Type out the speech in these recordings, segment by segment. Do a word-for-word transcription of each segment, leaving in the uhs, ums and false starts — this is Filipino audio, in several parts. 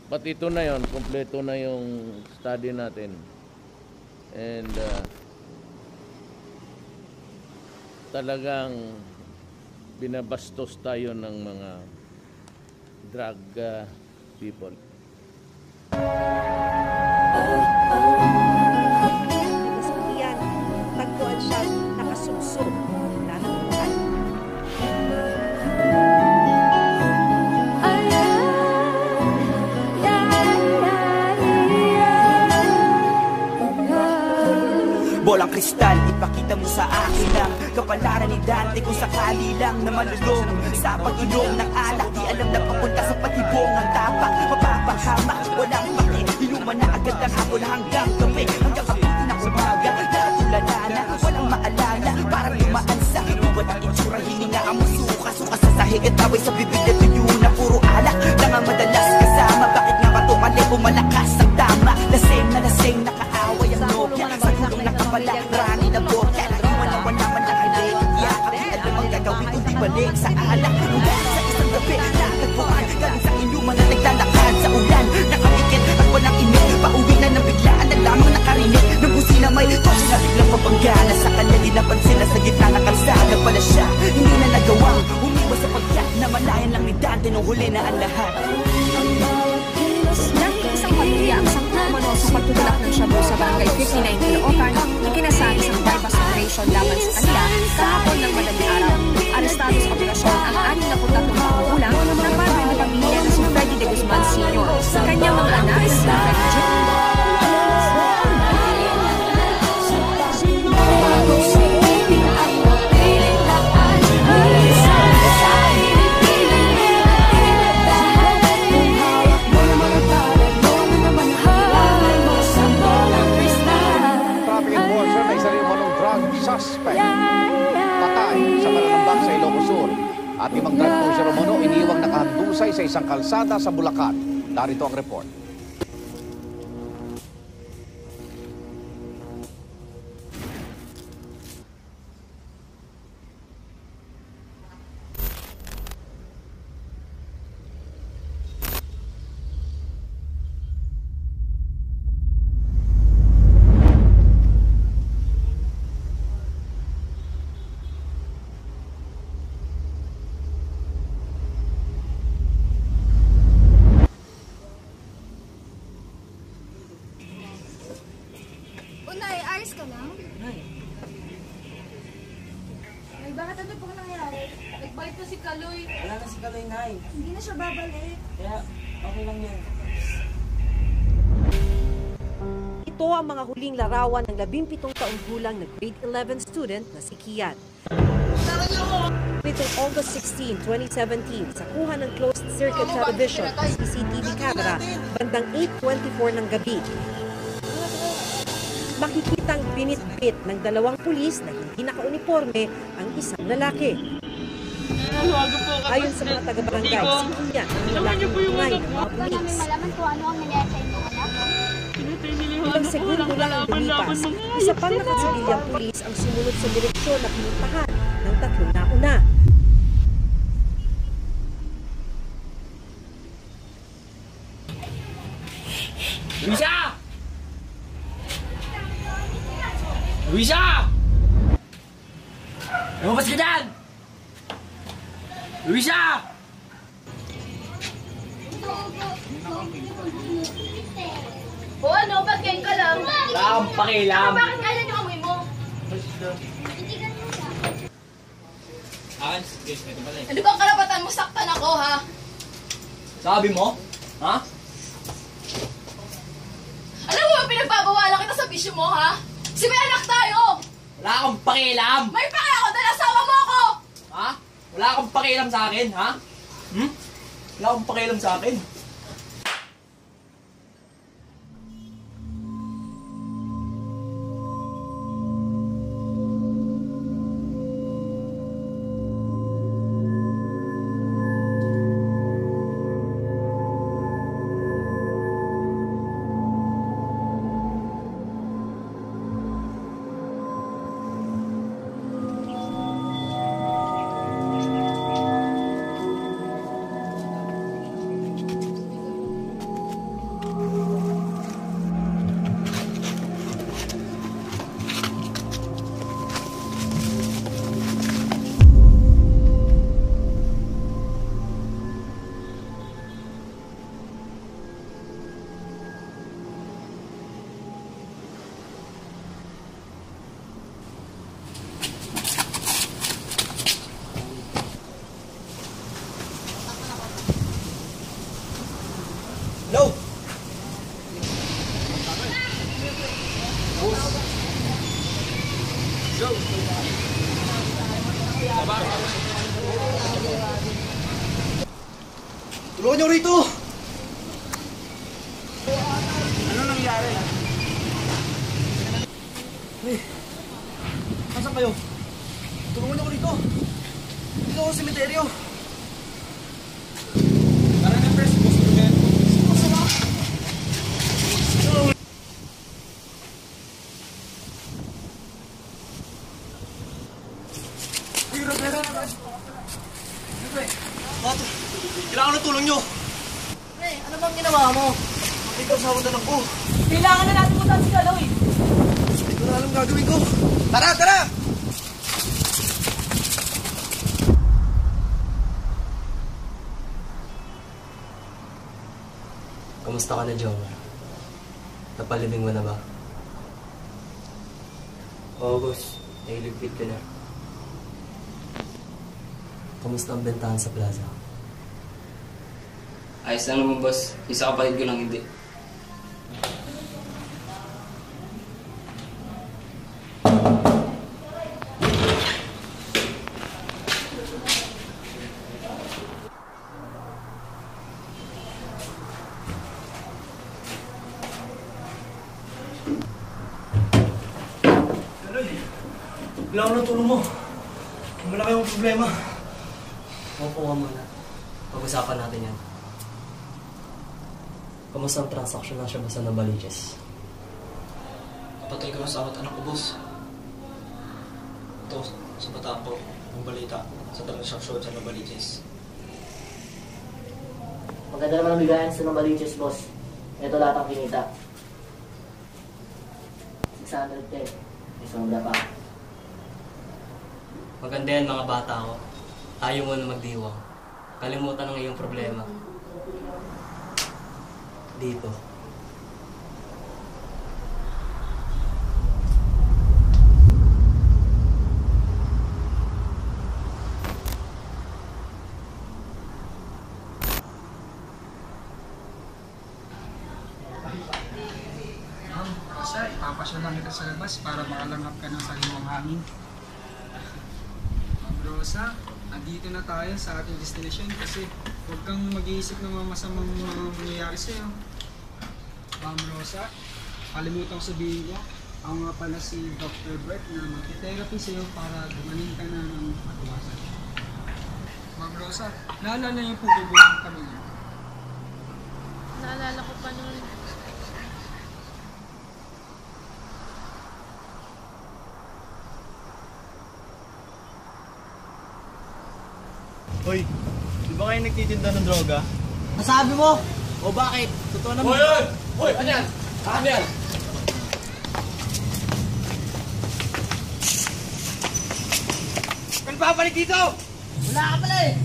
pati ito na yon, kompleto na yung study natin. And uh, talagang binabastos tayo ng mga drug uh, people. Yan, tagpuan siya nakasubsob na nakuhan. Bolang kristal, ipakita mo sa akin ang kapalaran ni Dante kung sakali lang na malulong sa pag-inom ng alak. Di alam na papunta sa patibong ang tapak, mapapahama, walang pake. Inuman na agad ang hapon hanggang gabi, hanggang kapitin ng umaga. Nakatulala na, walang maalala, parang lumaan sa inuwan ang itsura. Hininga ang musuka, suka sa sahig at away sa bibig na tuyo na puro alak lang ang madalas kasama. Bakit nga ba tumali o malakas ang tama? Lasing na lasing, nakaaway ang nobya sa gulong na kapalang rani na bokya. Iwan na wala man lang ang lekya. Kapit alam ang gagawin kundi balik sa alak. Mula sa isang gabi, nakatagpuan galing sa inuman na naglalakad sa ulan. Nakapikit at walang init, pauwi na ng biglaan na lamang nakarinig ng busina may kotse na biglang mapanggana. Sa kanya di napansin na sa gitna ng kalsada pala siya. Hindi na nagawang umiwas sa pagkat na malayan lang ni Dante nung huli na ang lahat. Dahil isang pamilya ang sangkot umano sa pagtutulak ng shabu sa barangay fifty-nine Caloocan, ikinasal isang bypass operation laban sa kanila kahapon ng madaling araw. Arestado sa operasyon ang anim na tatlong magulang ng padre ng pamilya na si Freddy De Guzman Senior Sa kanyang mga anak si Freddy Junior Suspect patay sa Mananambak sa Ilocos Sur at limang drug pusher umano iniwang nakahandusay sa isang kalsada sa Bulacan. Narito ang report. Unay, ayos ka lang? Unay. Ay, bakit ano pong nangyari? Nagbalik na si Kaloy. Wala na si Kaloy, Nay. Hindi na siya babalik. Kaya, okay lang yan. Ito ang mga huling larawan ng labimpitong taong gulang na grade eleven student na si Kian. Nitong August sixteenth, twenty seventeen, sa kuha ng closed circuit television C C T V camera bandang eight twenty-four ng gabi. Makikitang binitbit ng dalawang pulis na hindi naka-uniforme ang isang lalaki. Ayon sa mga taga-barangay, si Kian ang lalaking tungay ng mga pulis. Malaman ko ano ang nangyari sa inyong anak. Ilang segundo lang ang lumipas, isa pang nakasibilyang pulis ang sumunod sa direksyon na pinuntahan ng tatlong nauna. Luisa! Luisa! Lumabas ka dyan! Luisa! O ano, ba't ganyan ka lang? Wala kang pakialam. Bakit kailan yung amoy mo? Akin, excuse me, ito pala eh. Ano bang karapatan mo saktan ako, ha? Sabi mo? Ha? Alam mo ba pinagbabawalan kita sa bisyo mo, ha? Kasi may anak tayo! Wala kang pakialam! May pake ako dahil asawa mo ako! Ha? Wala kang pakialam sa akin, ha? Hmm? Wala kang pakialam sa akin. Hello! Tulungan niyo rito! Ano nangyari? Hey, nasaan kayo? Tulungan niyo ko rito! Dito ako sa semeteryo! Tara na, Pres. Gusto ko yan. Gusto ko. Hira, hira, hira. Pre, bato. Kailangan ng tulong nyo. Pre, ano bang ginawa mo? Ikaw sa akin na ko. Kailangan na natin punta si Kaloy. Hindi ko na alam gagawin ko. Tara, tara! Kamusta ka na, Jomar? Napalibing mo na ba? Oo, boss. Nailigpit ka na. Kamusta ang bentahan sa plaza? Ayos lang naman, boss. Isa kapatid ko lang hindi. Kailangan ng tulong mo. Malaki yung problema. Opo ka muna. Pag-usapan natin yan. Kamusta ang transaksyon ng siya basta ng Baliches? Patay ka sa anak ko, boss. Ito, sa bata ko, ang balita sa transaksyon sa Novaliches. Maganda naman ang bigayan sa Novaliches, boss. Ito lahat ang kinita. six hundred ten. May sombra pa. Maganda yan, mga bata ko. Ayaw mo na magdiwang. Kalimutan ang iyong problema. Dito. Sir, ipapasya lang kita sa labas para makalanghap ka ng sariwang hangin. Ma'am Rosa, andito na tayo sa ating destination kasi huwag kang mag-iisip ng mga masamang mga mangyayari sa'yo. Ma'am Rosa, kalimutan ko sabihin niya, ako nga pala si Doctor Bert na mag-therapy sa'yo para gumaling ka na ng matuwasan. Ma'am Rosa, naalala niyo po bubuhay kami niyo? Naalala ko pa noon. Hoy, di ba kayo nagtitinda ng droga? Masabi mo? O bakit? Totoo naman. Hoy, hoy! Hoy, ano yan? Ano yan? Ano babalik dito? Wala ka pala eh.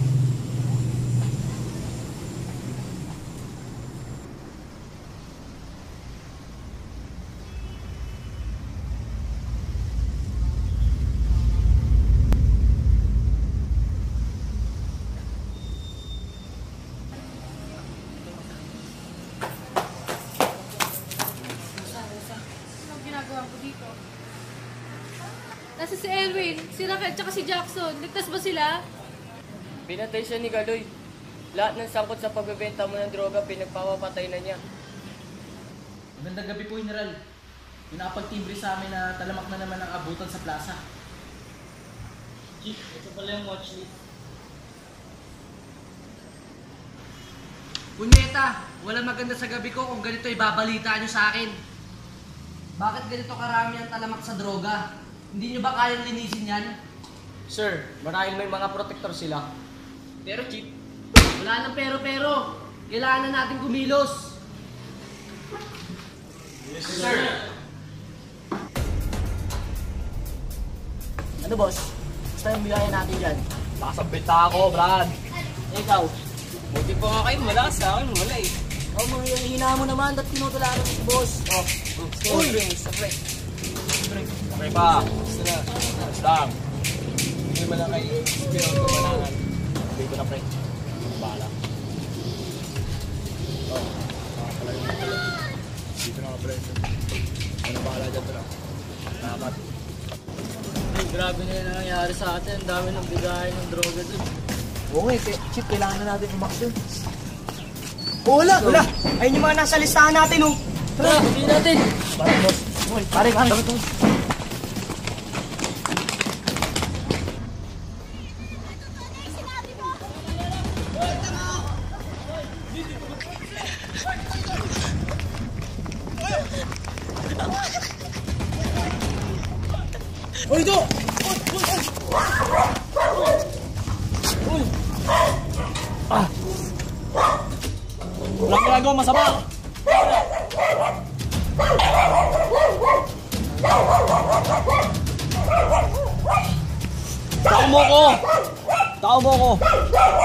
Nasa si Elwin, si Raquel, tsaka si Jackson. Ligtas ba sila? Pinatay siya ni Galoy. Lahat ng sangkot sa pagbebenta mo ng droga, pinagpapapatay na niya. Magandang gabi po, General. Yung nakapagtimbre sa amin na talamak na naman ang abutan sa plaza. Chief, ito pala yung watchlist. Punyeta, walang maganda sa gabi ko kung ganito ibabalita nyo sa akin. Bakit ganito karami ang talamak sa droga? Hindi nyo ba kayang linisin yan? Sir, marahil may mga protector sila. Pero Chief, wala nang pero-pero. Kailangan na natin kumilos. Yes, sir. Ano boss? Gusto yung bigayan natin dyan? Nakasabita ako, Brad. Ikaw? Buti pa nga kayo, wala sa akin, wala eh. Oh, mga hihina mo naman, dapat tinutularan mo si boss. Oh, Oh, drinks, pre. Okay pa. Gusto na. Gusto lang. Hindi mo lang kayo spin out kumanangan. Dito na, pre. Bahala. Oh. Dito na ka, pre. Ano bahala dyan, pre? Dapat. Ay, grabe na yun ang nangyari sa atin. Ang dami ng bigayan ng droga dun. Oo nga, eh. Chip, kailangan na natin umaksyon. Oh, wala, wala. Ayun yung mga nasa listahan natin, oh. Tara, hindi natin. Parang, boss. Pare, pare, pare. Hoy, ito! Uy! Ah! Walang ginagawa masama! Tao mo ko! Tao mo ko!